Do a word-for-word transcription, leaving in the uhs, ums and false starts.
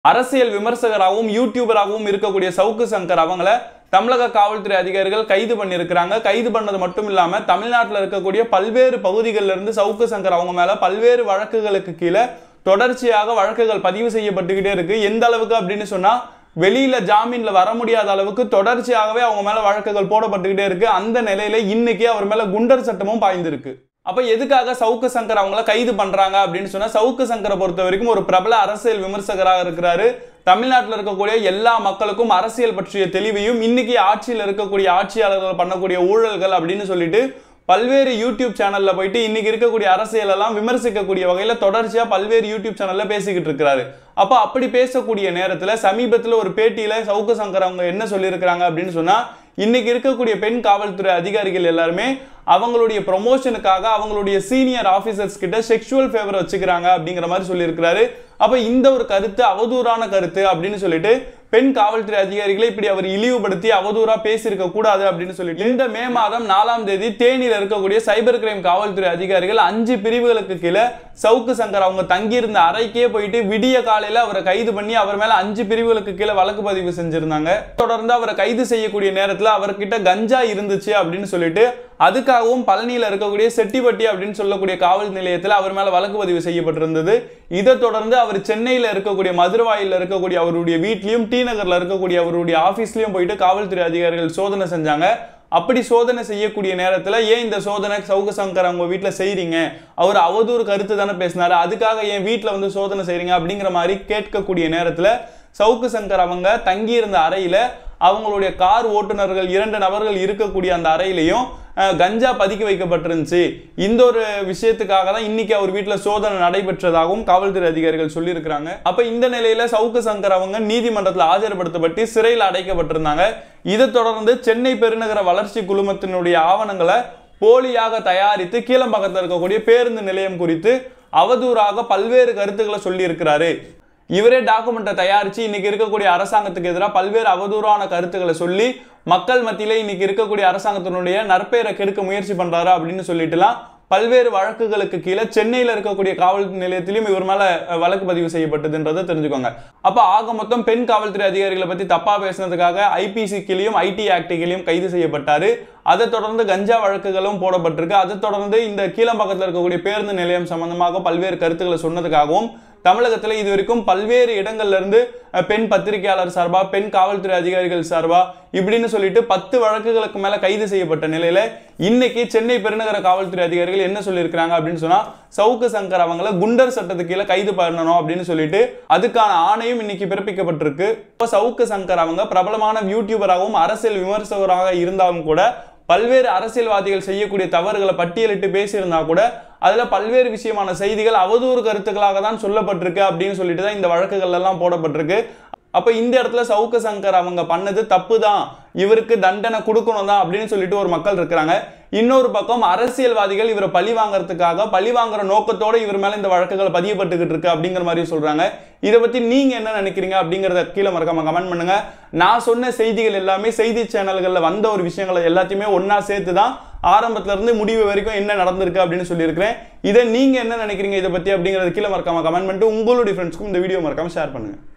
அரசியல் விமர்சகராகவும் யூடியூபராகவும் இருக்கக்கூடிய சவுக்கு சங்கர் அவங்கள தமிழக காவல்துறை அதிகாரிகள் கைது பண்ணியிருக்கிறாங்க. கைது பண்ணது மட்டும் இல்லாம தமிழ்நாட்டில் இருக்கக்கூடிய பல்வேறு பகுதிகளில் இருந்து சவுக்கு சங்கர் அவங்க மேல பல்வேறு வழக்குகளுக்கு கீழே தொடர்ச்சியாக வழக்குகள் பதிவு செய்யப்பட்டுக்கிட்டே இருக்கு. எந்த அளவுக்கு அப்படின்னு சொன்னா வெளியில ஜாமீன்ல வர முடியாத அளவுக்கு தொடர்ச்சியாகவே அவங்க மேல வழக்குகள் போடப்பட்டுக்கிட்டே இருக்கு. அந்த நிலையில இன்னைக்கு அவர் மேல குண்டர் சட்டமும் பாய்ந்திருக்கு. அப்ப எதுக்காக சவுக்கு சங்கர் அவங்கள கைது பண்றாங்க அப்படின்னு சொன்னா, சவுக்கு சங்கரை பொறுத்த வரைக்கும் ஒரு பிரபல அரசியல் விமர்சகராக இருக்கிறாரு. தமிழ்நாட்டில் இருக்கக்கூடிய எல்லா மக்களுக்கும் அரசியல் பற்றிய தெளிவையும் இன்னைக்கு ஆட்சியில் இருக்கக்கூடிய ஆட்சியாளர்கள் பண்ணக்கூடிய ஊழல்கள் அப்படின்னு சொல்லிட்டு பல்வேறு யூடியூப் சேனல்ல போயிட்டு இன்னைக்கு இருக்கக்கூடிய அரசியல் எல்லாம் விமர்சிக்கக்கூடிய வகையில தொடர்ச்சியா பல்வேறு யூடியூப் சேனல்ல பேசிக்கிட்டு இருக்கிறாரு. அப்ப அப்படி பேசக்கூடிய நேரத்துல சமீபத்துல ஒரு பேட்டியில சவுக்கு சங்கர் அவங்க என்ன சொல்லியிருக்கிறாங்க அப்படின்னு சொன்னா, இன்னைக்கு இருக்கக்கூடிய பெண் காவல்துறை அதிகாரிகள் எல்லாருமே அவங்களுடைய ப்ரொமோஷனுக்காக அவங்களுடைய சீனியர் ஆபீசர்ஸ் கிட்ட செக்ஷுவல் ஃபேவர் வச்சுக்கிறாங்க அப்படிங்கிற மாதிரி சொல்லியிருக்கிறாரு. அப்ப இந்த ஒரு கருத்து அவதூறான கருத்து அப்படின்னு சொல்லிட்டு பெண் காவல்துறை அதிகாரிகளை இப்படி அவர் இழிவுபடுத்தி அவதூறா பேசியிருக்க கூடாது அப்படின்னு சொல்லிட்டு இந்த மே மாதம் நாலாம் தேதி தேனியில் இருக்கக்கூடிய சைபர் கிரைம் காவல்துறை அதிகாரிகள் அஞ்சு பிரிவுகளுக்கு கீழே சவுக்கு சங்கர் அவங்க தங்கியிருந்த அறைக்கே போயிட்டு விடிய காலையில அவரை கைது பண்ணி அவர் மேல அஞ்சு பிரிவுகளுக்கு கீழே வழக்கு பதிவு செஞ்சிருந்தாங்க. தொடர்ந்து அவரை கைது செய்யக்கூடிய நேரத்தில் அவர்கிட்ட கஞ்சா இருந்துச்சு அப்படின்னு சொல்லிட்டு அதுக்காகவும் பழனியில் இருக்கக்கூடிய செட்டிப்பட்டி அப்படின்னு சொல்லக்கூடிய காவல் நிலையத்தில் அவர் மேல வழக்கு பதிவு செய்யப்பட்டிருந்தது. இதை தொடர்ந்து அவர் சென்னையில் இருக்கக்கூடிய மதுரவாயில் இருக்கக்கூடிய அவருடைய வீட்லயும் டி நகர்ல இருக்கக்கூடிய அவருடைய ஆபீஸ்லயும் போயிட்டு காவல்துறை அதிகாரிகள் சோதனை செஞ்சாங்க. அப்படி சோதனை செய்யக்கூடிய நேரத்தில் ஏன் இந்த சோதனை சவுக்கு சங்கர் அவங்க வீட்டில் செய்றீங்க, அவர் அவதூறு கருத்து தானே பேசினாரு, அதுக்காக என் வீட்டில் வந்து சோதனை செய்றீங்க அப்படிங்கிற மாதிரி கேட்கக்கூடிய நேரத்தில் சவுக்கு சங்கர் அவங்க தங்கியிருந்த அறையில அவங்களுடைய கார் ஓட்டுநர்கள் இரண்டு நபர்கள் இருக்கக்கூடிய அந்த அறையிலையும் கஞ்சா பதுக்கி வைக்கப்பட்டிருந்துச்சு. இந்த ஒரு விஷயத்துக்காக தான் இன்னைக்கு அவர் வீட்டில் சோதனை நடைபெற்றதாகவும் காவல்துறை அதிகாரிகள் சொல்லியிருக்கிறாங்க. அப்ப இந்த நிலையில சவுக்கு சங்கர் அவங்க நீதிமன்றத்தில் ஆஜர்படுத்தப்பட்டு சிறையில் அடைக்கப்பட்டிருந்தாங்க. இதை தொடர்ந்து சென்னை பெருநகர வளர்ச்சி குழுமத்தினுடைய ஆவணங்களை போலியாக தயாரித்து கீழம்பக்கத்தில் இருக்கக்கூடிய பேருந்து நிலையம் குறித்து அவதூறாக பல்வேறு கருத்துக்களை சொல்லி இருக்கிறாரு. இவரே டாக்குமெண்ட்டை தயாரிச்சு இன்னைக்கு இருக்கக்கூடிய அரசாங்கத்துக்கு எதிராக பல்வேறு அவதூறான கருத்துக்களை சொல்லி மக்கள் மத்தியிலே இன்னைக்கு இருக்கக்கூடிய அரசாங்கத்தினுடைய நற்பெயரை கெடுக்க முயற்சி பண்றாரு அப்படின்னு சொல்லிட்டுலாம் பல்வேறு வழக்குகளுக்கு கீழே சென்னையில் இருக்கக்கூடிய காவல் நிலையத்திலும் இவர் மேல வழக்கு பதிவு செய்யப்பட்டதுன்றதை தெரிஞ்சுக்கோங்க. அப்ப ஆக மொத்தம் பெண் காவல்துறை அதிகாரிகளை பத்தி தப்பா பேசினதுக்காக ஐபிசி கீழையும் ஐடி ஆக்ட் கீழையும் கைது செய்யப்பட்டாரு. அதை தொடர்ந்து கஞ்சா வழக்குகளும் போடப்பட்டிருக்கு. அதை தொடர்ந்து இந்த கீழம்பக்கத்தில் இருக்கக்கூடிய பேருந்து நிலையம் சம்பந்தமாக பல்வேறு கருத்துக்களை சொன்னதுக்காகவும் தமிழகத்தில் இது வரைக்கும் பல்வேறு இடங்கள்ல இருந்து பெண் பத்திரிகையாளர் சார்பா பெண் காவல்துறை அதிகாரிகள் சார்பா இப்படின்னு சொல்லிட்டு பத்து வழக்குகளுக்கு மேல கைது செய்யப்பட்ட நிலையில இன்னைக்கு சென்னை பெருநகர காவல்துறை அதிகாரிகள் என்ன சொல்லியிருக்கிறாங்க அப்படின்னு சொன்னா, சவுக்கு சங்கர் அவங்கள குண்டர் சட்டத்துக்கு கீழே கைது பண்ணணும் அப்படின்னு சொல்லிட்டு அதுக்கான ஆணையும் இன்னைக்கு பிறப்பிக்கப்பட்டிருக்கு. சவுக்கு சங்கர் அவங்க பிரபலமான யூடியூபராகவும் அரசியல் விமர்சகராக இருந்தாலும் கூட பல்வேறு அரசியல்வாதிகள் செய்யக்கூடிய தவறுகளை பட்டியலிட்டு பேசியிருந்தா கூட அதுல பல்வேறு விஷயமான செய்திகள் அவதூறு கருத்துக்களாக தான் சொல்லப்பட்டிருக்கு அப்படின்னு சொல்லிட்டு தான் இந்த வழக்குகள் எல்லாம் போடப்பட்டிருக்கு. அப்ப இந்த இடத்துல சவுக்கு சங்கர் அவங்க பண்ணது தப்பு தான், இவருக்கு தண்டனை கொடுக்கணும் தான் அப்படின்னு சொல்லிட்டு ஒரு மக்கள் இருக்கிறாங்க. இன்னொரு பக்கம் அரசியல்வாதிகள் இவரை பழி வாங்கறதுக்காக பழி வாங்குற நோக்கத்தோட இவர் மேல இந்த வழக்குகள் பதியப்பட்டுக்கிட்டு இருக்கு அப்படிங்கிற மாதிரி சொல்றாங்க. இதை பத்தி நீங்க என்ன நினைக்கிறீங்க அப்படிங்கறத கீழே மறக்காம கமெண்ட் பண்ணுங்க. நான் சொன்ன செய்திகள் எல்லாமே செய்தி சேனல்கள்ல வந்த ஒரு விஷயங்களை எல்லாத்தையுமே ஒன்னா சேர்த்து தான் ஆரம்பத்துல இருந்து முடிவு வரைக்கும் என்ன நடந்திருக்கு அப்படின்னு சொல்லியிருக்கிறேன். இதை நீங்க என்ன நினைக்கிறீங்க இதை பத்தி அப்படிங்கறது கீழே மறக்காம கமெண்ட் பண்ணிட்டு உங்களுடைய ஃப்ரெண்ட்ஸ்க்கும் இந்த வீடியோ மறக்காம ஷேர் பண்ணுங்க.